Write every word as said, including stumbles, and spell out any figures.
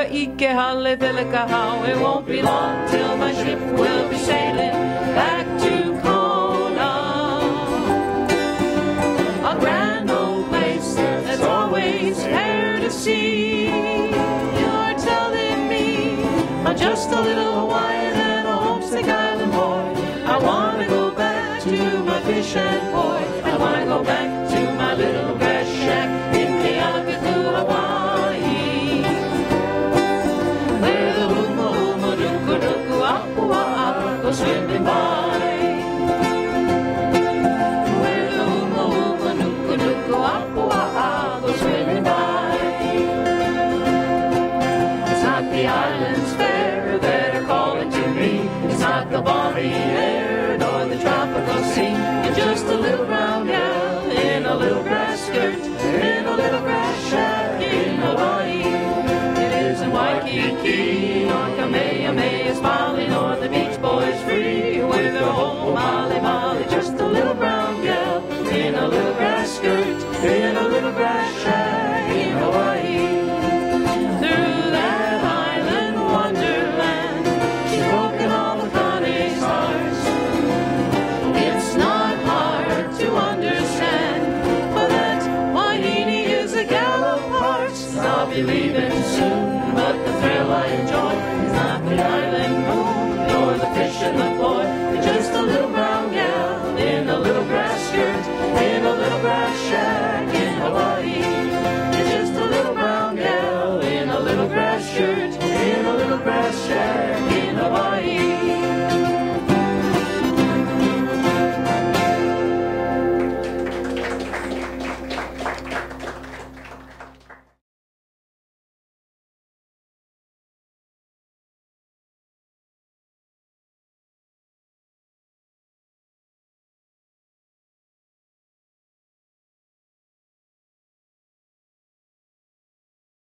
ike hale velekahau. It won't be long till my ship will be sailing back to Kona. A grand old place that's always there to see. You're telling me I'm just a little Hawaiian and a homesick island boy. I wanna go back to my fish and boy. I wanna go back to my little grass shack in Kealakekau, Hawaii, where the huma huma duku duku apua'a go swimming by. Where the huma huma duku duku apua'a go swimming by. It's not the islands fair that are calling to me. It's not the balmy air nor the tropical sea. It's just a little brown gal in a little grass skirt, in a little grass shack in Hawaii. It isn't Waikiki nor Kamehameha smiling or the Beach Boys free with their whole Mali Mali. Just a little brown gal in a little grass skirt, in a little grass shack in Hawaii. Through that island wonderland, she's broken all the Connie's hearts. It's not hard to understand, but that Wahine is a gal of parts. I'll be leaving soon, but the thrill I enjoy